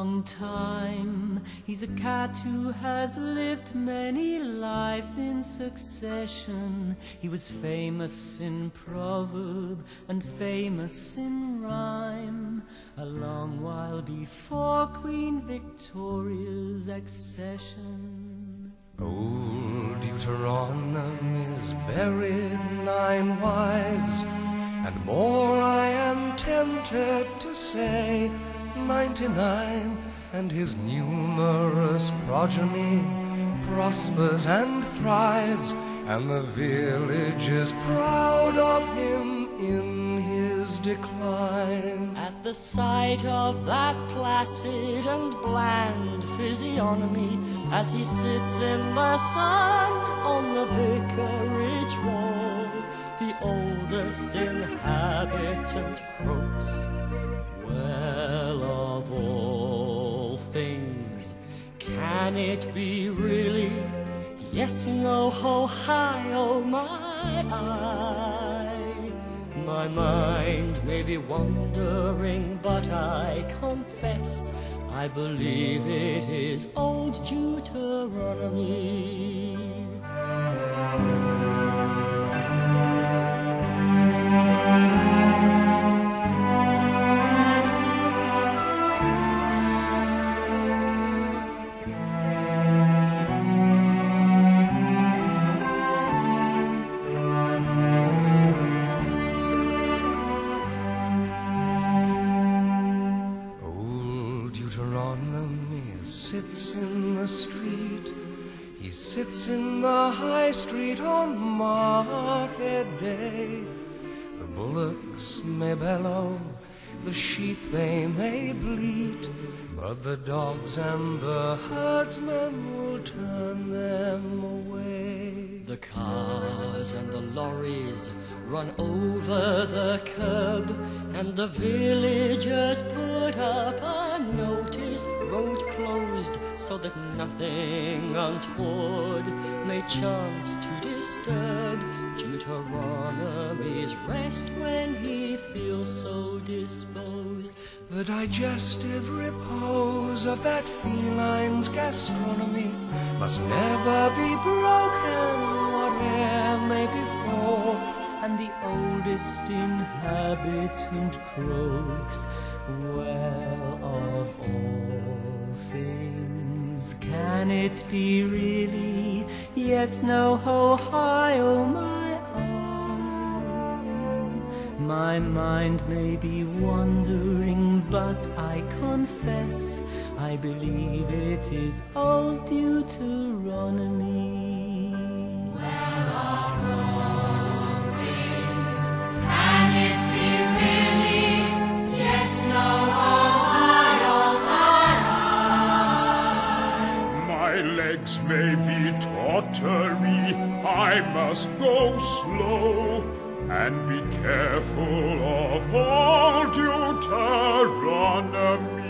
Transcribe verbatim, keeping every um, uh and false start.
long time. He's a cat who has lived many lives in succession. He was famous in proverb and famous in rhyme, a long while before Queen Victoria's accession. Old Deuteronomy's buried nine wives, and more I am tempted to say, ninety-nine, and his numerous progeny prospers and thrives, and the village is proud of him in his decline. At the sight of that placid and bland physiognomy, as he sits in the sun on the vicarage wall, the oldest inhabitant croaks, "Well, of all things, can it be really? Yes, no, ho, hi, oh my eye. My mind may be wandering, but I confess I believe it is old Deuteronomy." Deuteronomy sits in the street, he sits in the high street on market day. The bullocks may bellow, the sheep they may bleat, but the dogs and the herdsmen will turn them away. The cars and the lorries run over the curb, and the villagers put up a notice, road closed, so that nothing untoward may chance to disturb Deuteronomy's rest when he feels so disposed. The digestive repose of that feline's gastronomy must never be broken, whate'er may befall. And the oldest inhabitant croaks, "Well, of all things, can it be really? Yes, no, ho, hi, oh my eye. My mind may be wandering, but I confess I believe it is old Deuteronomy." My legs may be tottery, I must go slow, and be careful of all Deuteronomy.